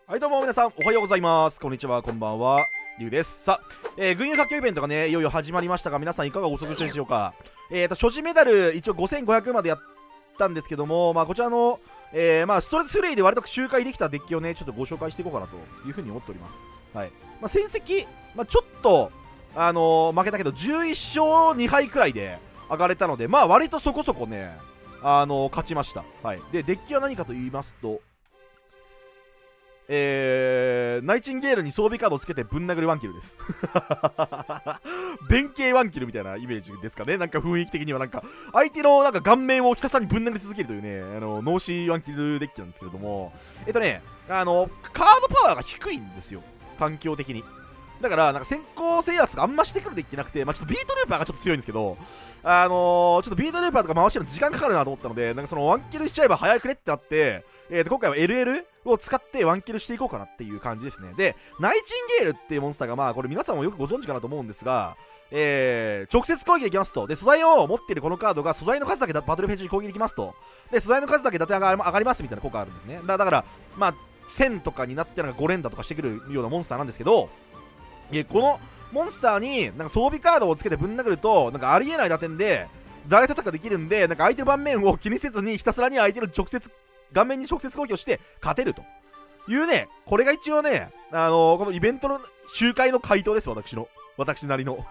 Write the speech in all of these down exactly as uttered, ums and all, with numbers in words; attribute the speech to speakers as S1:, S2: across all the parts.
S1: はいどうも皆さんおはようございます。こんにちは、こんばんは、りゅうです。さあ、えー、群雄割拠イベントがねいよいよ始まりましたが、皆さんいかがお過ごしでしょうか。えーと所持メダル一応ごせんごひゃくまでやったんですけども、まあこちらの、えー、まあストレスフレイで割と周回できたデッキをねちょっとご紹介していこうかなというふうに思っております。はい。まあ戦績、まあ、ちょっとあのー、負けたけどじゅういっしょうにはいくらいで上がれたので、まあ割とそこそこねあのー、勝ちました。はい。でデッキは何かと言いますと、えー、ナイチンゲールに装備カードをつけてぶん殴るワンキルです。弁慶ワンキルみたいなイメージですかね。なんか雰囲気的にはなんか相手のなんか顔面をひたすらにぶん殴り続けるというね、あの脳死ワンキルデッキなんですけれども、えっとねあのカードパワーが低いんですよ、環境的に。だからなんか先行制圧があんましてくるデッキなくて、まあ、ちょっとビートルーパーがちょっと強いんですけど、あのー、ちょっとビートルーパーとか回してるの時間かかるなと思ったので、なんかそのワンキルしちゃえば早くねってなって、えー、と今回は エルエル を使ってワンキルしていこうかなっていう感じですね。でナイチンゲールっていうモンスターが、まあこれ皆さんもよくご存知かなと思うんですが、えー、直接攻撃できますと。で素材を持っているこのカードが素材の数だけバトルフェージに攻撃できますと。で素材の数だけ打点が上がりますみたいな効果があるんですね。だからまあせんとかになってなんかご連打とかしてくるようなモンスターなんですけど、えこのモンスターになんか装備カードをつけてぶん殴るとなんかありえない打点でダイレクトアタックができるんで、なんか相手の盤面を気にせずにひたすらに相手の直接顔面に直接攻撃をして勝てるというね、これが一応ね、あのー、このイベントの周回の回答です。私の私なりの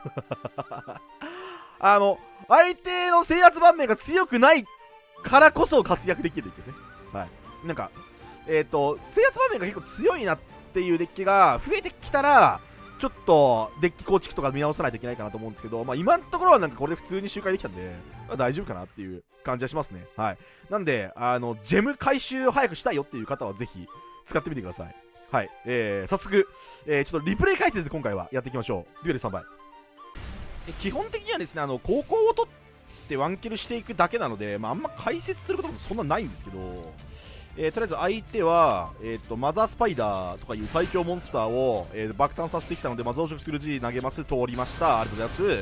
S1: あの相手の制圧盤面が強くないからこそ活躍できるデッキですね。はい。なんかえっ、ー、と制圧盤面が結構強いなっていうデッキが増えてきたらちょっとデッキ構築とか見直さないといけないかなと思うんですけど、まあ、今のところはなんかこれで普通に周回できたんで、まあ、大丈夫かなっていう感じはしますね。はい。なんで、あの、ジェム回収を早くしたいよっていう方はぜひ使ってみてください。はい。えー、早速、えー、ちょっとリプレイ解説で今回はやっていきましょう。デュエルさんばい。え基本的にはですね、あの、高校を取ってワンキルしていくだけなので、まあ、あんま解説することもそんなないんですけど、えー、とりあえず相手は、えー、とマザースパイダーとかいう最強モンスターを、えー、爆誕させてきたので、まあ、増殖する G 投げます。通りました。ありがとうございます。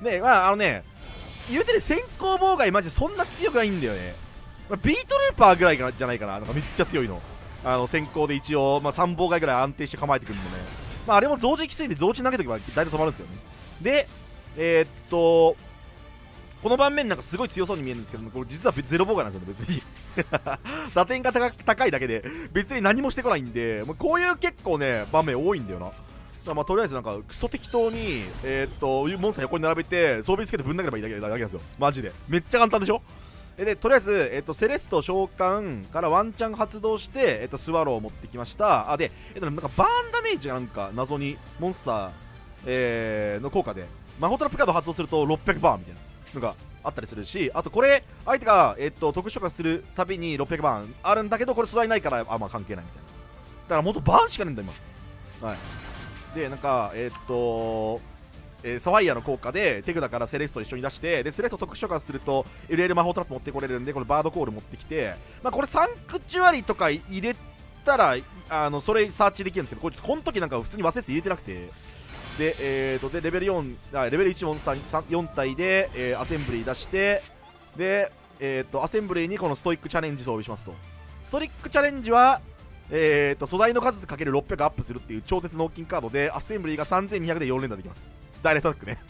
S1: で、まあ、あのね、言うてね、先行妨害マジでそんな強くないんだよね。まあ、ビートルーパーぐらいかじゃないかな。なんかめっちゃ強いの。あの先行で一応、まあ、さん妨害ぐらい安定して構えてくるのね。まあ、あれも増持きついんで増持投げとけば大体止まるんですけどね。で、えー、っと、この盤面なんかすごい強そうに見えるんですけど、これ実はゼロ妨害なんですよね、別に。打点が 高, 高いだけで、別に何もしてこないんで、もうこういう結構ね、場面多いんだよな。だからまあとりあえずなんかクソ適当に、えー、っと、モンスター横に並べて、装備つけてぶん投げればいいだけだけなんですよ。マジで。めっちゃ簡単でしょ。で、とりあえず、えー、っと、セレスト召喚からワンチャン発動して、えー、っと、スワローを持ってきました。あ、で、えー、っと、なんかバーンダメージがなんか謎にモンスター、えー、の効果で、魔法トラップカード発動するとろっぴゃくバーンみたいなのがあったりするし、あとこれ相手が、えっと、特殊召喚するたびにろっぴゃくバーンあるんだけど、これ素材ないからあんま関係ないみたいな。だからもっとバーンしかねえんだ今。はい。でなんかえっとえー、サファイアの効果で手札からセレスト一緒に出して、でセレスト特殊召喚すると エルエル 魔法トラップ持ってこれるんで、これバードコール持ってきて、まあ、これサンクチュアリとか入れたらあのそれサーチできるんですけど、これこの時なんか普通に忘れて入れてなくて、で、えー、とでレベルよんあレベルいちモンスターよん体で、えー、アセンブリー出して、で、えー、とアセンブリーにこのストイックチャレンジ装備しますと。ストイックチャレンジは、えー、と素材の数かけるろっぴゃくアップするっていう超絶納金カードで、アセンブリーがさんぜんにひゃくでよん連打できます。ダイレクトアタックね。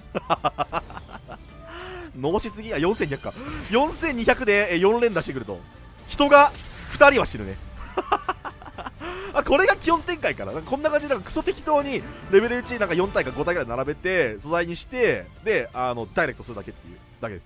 S1: 脳しすぎや、よんせんにひゃくか。よんせんにひゃくでよん連打してくると、人がふたりは死ぬね。あ、これが基本展開かな。なんかこんな感じでなんかクソ適当にレベルいちなんかよん体かご体ぐらい並べて素材にして、であのダイレクトするだけっていうだけです。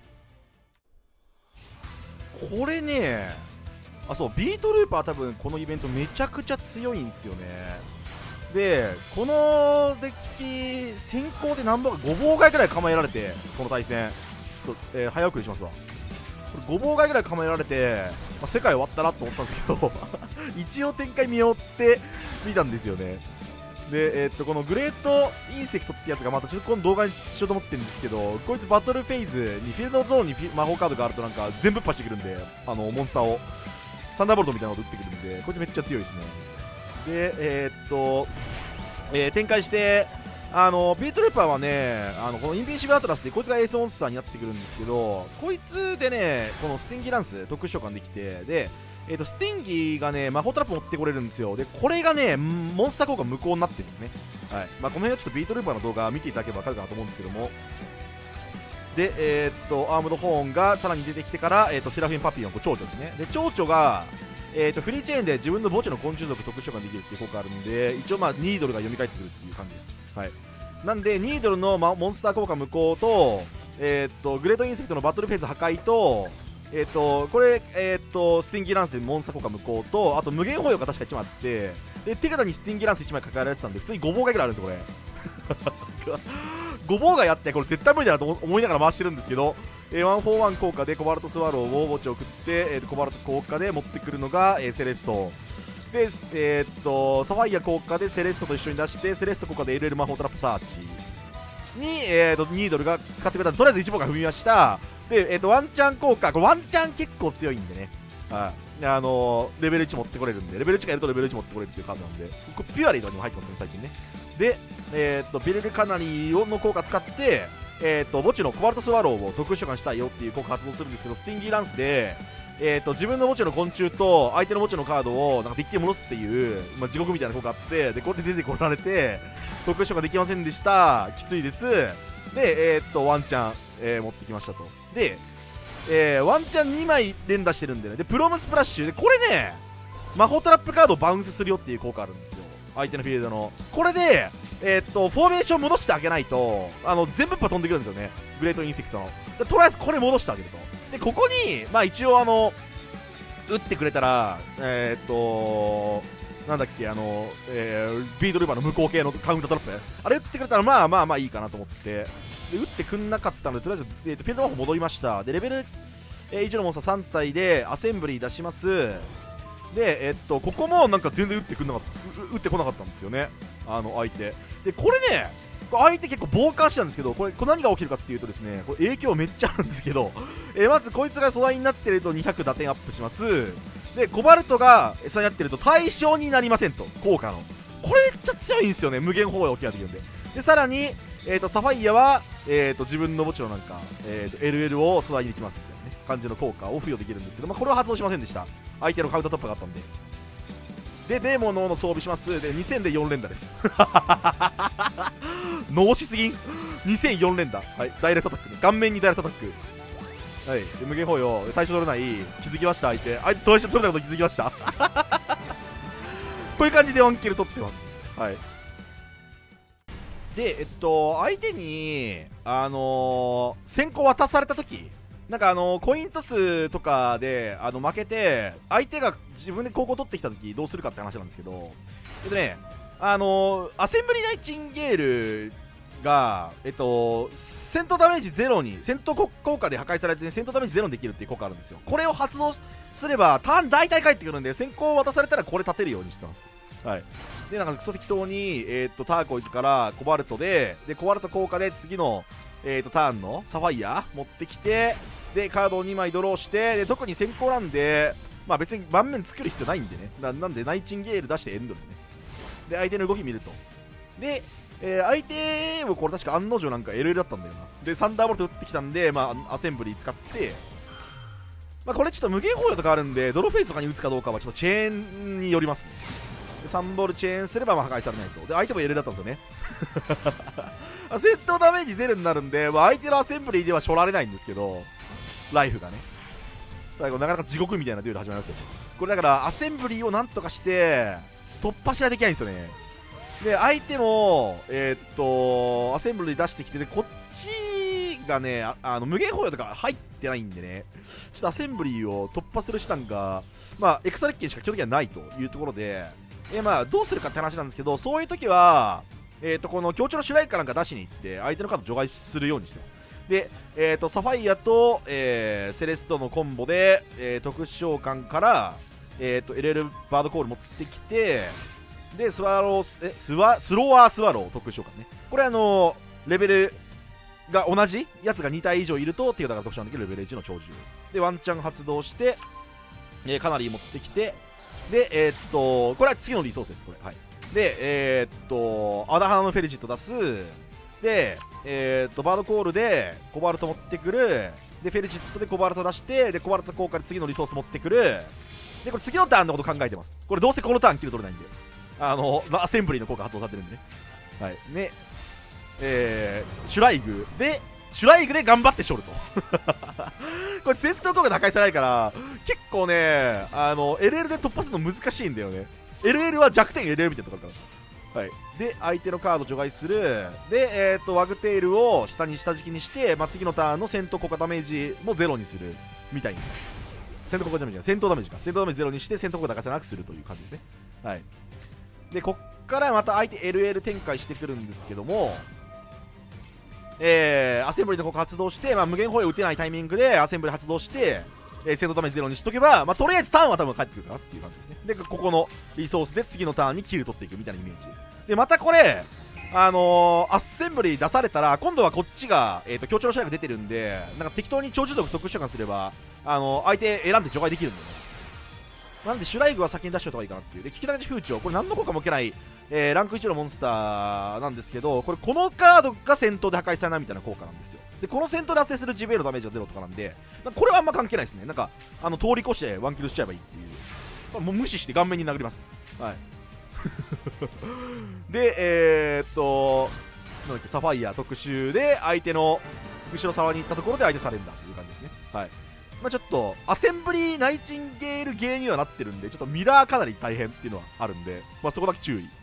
S1: これね、あ、そう、ビートルーパー多分このイベントめちゃくちゃ強いんですよね。でこのデッキ先行で何本かご妨害ぐらい構えられて、この対戦ちょっと、えー、早送りしますわ。ご妨害ぐらい構えられて、まあ、世界終わったなと思ったんですけど一応展開見ようって見たんですよね。で、えー、っとこのグレートインセクトってやつがまたちょっとこの動画にしようと思ってるんですけど、こいつバトルフェーズにフィールドゾーンに魔法カードがあるとなんか全部パしてくるんで、あのモンスターをサンダーボルトみたいなこと打ってくるんで、こいつめっちゃ強いですね。で、えー、っと、えー、展開して、 あのビートルーパーはね、あのこのインビンシブルアトラスでこいつがエースモンスターになってくるんですけど、こいつでね、このスティンギーランス特殊召喚できて、で、えー、とスティンギーがね魔法トラップ持ってこれるんですよ。でこれがねモンスター効果無効になってるんですね。はい、まあ、この辺はちょっとビートルーパーの動画見ていただければ分かるかなと思うんですけども、で、えー、っとアームドホーンがさらに出てきてから、えー、っとセラフィンパピオン、こう蝶々ですね。で蝶々が、えー、っとフリーチェーンで自分の墓地の昆虫族特殊召喚できるっていう効果あるんで、一応まあニードルが蘇ってくるっていう感じです。はい、なんでニードルの、ま、モンスター効果無効と、えー、っとグレートインセクトのバトルフェーズ破壊と、えー、っとこれ、えー、っとスティンギーランスでモンスター効果無効と、あと無限保養が確かいちまいあって、で手札にスティンギーランスいちまい抱えられてたんで、普通にごぼうがいぐらいあるんですよこれごぼうがやって、これ絶対無理だなと思いながら回してるんですけど、えー、ワンフォーワン効果でコバルトスワローを墓地を送って、えー、コバルト効果で持ってくるのが、えー、セレストで、えー、っとサファイア効果でセレストと一緒に出して、セレスト効果で エルエル 魔法トラップサーチに、えー、とニードルが使ってくれたんで、とりあえずいちぼうが踏みました。で、えー、とワンチャン効果、これワンチャン結構強いんでね、はい、あのー、レベルいち持ってこれるんで、レベルいちがやるとレベルいち持ってこれるっていうカードなんで、これピュアリーとかにも入ってますね最近ね。で、えー、とビルルカナリーの効果使って、えー、と墓地のコバルトスワローを特殊召喚したいよっていう効果発動するんですけど、スティンギーランスで、えー、と自分の墓地の昆虫と相手の墓地のカードをなんかデッキに戻すっていう、まあ、地獄みたいな効果あって、でこれで出てこられて特殊召喚できませんでした、きついです。で、えー、っとワンチャン、えー、持ってきましたと。で、えー、ワンチャンにまい連打してるんでね。でプロムスプラッシュで、これね魔法トラップカードをバウンスするよっていう効果あるんですよ、相手のフィールドの。これで、えー、っとフォーメーション戻してあげないと、あの全部っぱ飛んでくるんですよね、グレートインセクトの。でとりあえずこれ戻してあげると。でここにまあ一応あの打ってくれたら、えー、っとなんだっけ、あの、えー、ビートルーパーの無効系のカウンタートラップ、あれ打ってくれたらまあまあまあいいかなと思って、で打ってくんなかったので、とりあえず、えー、とフィールド魔法戻りました。でレベル、えー、以上のモンスターさん体でアセンブリー出します。で、えー、っとここもなんか全然打ってくんなかった打ってこなかったんですよね、あの相手で。これね相手結構傍観してたんですけど、これこれ何が起きるかっていうとですね、これ影響めっちゃあるんですけど、えー、まずこいつが素材になってるとにひゃく打点アップします。でコバルトが餌になってると対象になりませんと、効果の。これめっちゃ強いんですよね、無限放映起きができるんで。でさらに、えー、とサファイアは、えー、と自分の墓地のなんか、えー、と エルエル を素材にできますみたいな、ね、感じの効果を付与できるんですけど、まあ、これは発動しませんでした、相手のカウンタートップがあったんで。でデーモンの王の装備します。でにせんでよん連打です脳しすぎんにせんよん連打、はい、ダイレクトアタック、ね、顔面にダイレクトアタック、はい、で無限包容、対象取れない、気づきました、相手、相手、取れたこと気づきましたこういう感じでワンキル取ってます。はい。で、えっと、相手に、あのー、先行渡されたとき、なんかあのー、コイントスとかであの負けて、相手が自分で高校取ってきたとき、どうするかって話なんですけど、えっとね、あのー、アセンブリナイチンゲールが、えっと、戦闘ダメージゼロに、戦闘効果で破壊されて戦闘ダメージゼロにできるっていう効果あるんですよ。これを発動すればターン大体返ってくるんで、先行渡されたらこれ立てるようにしてます。はい。で、なんかクソ適当に、えー、っとターコイズからコバルトで、でコバルト効果で次の、えー、っとターンのサファイア持ってきて、でカードをにまいドローして、で特に先行なんで、まあ別に盤面作る必要ないんでね、な, なんでナイチンゲール出してエンドですね。で相手の動き見ると、で、えー、相手もこれ確か案の定なんか エルエル だったんだよな。でサンダーボルト打ってきたんで、まあアセンブリー使って、まあこれちょっと無限包容とかあるんで、ドローフェイスとかに打つかどうかはちょっとチェーンによりますね。でさんボールチェーンすればまあ破壊されないと。で相手も エルエル だったんですよね戦闘ダメージゼロになるんで、まあ、相手のアセンブリーではしょられないんですけど、ライフがね、最後なかなか地獄みたいなデュエル始まりますよ。これだからアセンブリーをなんとかして突破しないといけないんですよね。で相手もえー、っとアセンブリー出してきて、でこっちがね あ, あの無限包容とか入ってないんでね、ちょっとアセンブリーを突破する手段がまあエクサレッケンしか基本的にはないというところで、えー、まあどうするかって話なんですけど、そういう時はえー、とこの強調の主題歌なんか出しに行って相手のカード除外するようにしてます。で、えー、とサファイアと、えー、セレストのコンボで、えー、特殊召喚から、えー、と エルエル バードコール持ってきて、でスワローえスワスロワースワロー特殊召喚ね、これあのー、レベルが同じやつがに体以上いると手札が特殊召喚できるレベルいちの超獣でワンチャン発動して、えー、かなり持ってきて、でえー、っとこれは次のリソースです。これ、はい、 で、えー、っと、アダハナのフェリジット出す。で、えー、っと、バードコールでコバルト持ってくる。で、フェリジットでコバルト出して、で、コバルト効果で次のリソース持ってくる。で、これ次のターンのこと考えてます。これどうせこのターンキル取れないんで。あの、アセンブリーの効果発動されてるんでね。はい。ね、えー、シュライグで、シュライグで頑張ってショルト。これ戦闘効果で破壊されないから、結構ね、あの、エルエル で突破するの難しいんだよね。エルエル は弱点 エルエル みたいなところから。はい。で、相手のカード除外する。で、えっ、ー、と、ワグテールを下に下敷きにして、まあ、次のターンの戦闘効果ダメージもゼロにする。みたいに。戦闘効果ダメージか。戦闘ダメージか。戦闘ダメージゼロにして、戦闘効果高さなくするという感じですね。はい。で、こっからまた相手 エルエル 展開してくるんですけども、えー、アセンブリの効果発動して、まあ、無限砲を打てないタイミングでアセンブリ発動して、えー、戦闘ダメージゼロにしとけば、まあ、とりあえずターンは多分返ってくるかなっていう感じですね。で、ここのリソースで次のターンにキル取っていくみたいなイメージ。で、またこれ、あのー、アッセンブリ出されたら、今度はこっちが、えーと、強調の主役出てるんで、なんか適当に超持続特殊召喚すれば、あのー、相手選んで除外できるんだよね。なんで、シュライグは先に出しといた方がいいかなっていう。で、聞き流し風潮。これ何の効果も受けない、えー、ランクいちのモンスターなんですけど、これこのカードが戦闘で破壊されないみたいな効果なんですよ。で、この戦闘で発生するジベーのダメージがゼロとかなんで、これはあんま関係ないですね。なんか、あの、通り越してワンキルしちゃえばいいっていう。もう無視して顔面に殴ります。はい。で、えー、っと、なんだっけ、サファイア特殊で相手の後ろ沢に行ったところで相手されるんだという感じですね。はい。まあ、ちょっとアセンブリーナイチンゲールゲーにはなってるんで、ちょっとミラーかなり大変っていうのはあるんで、まあ、そこだけ注意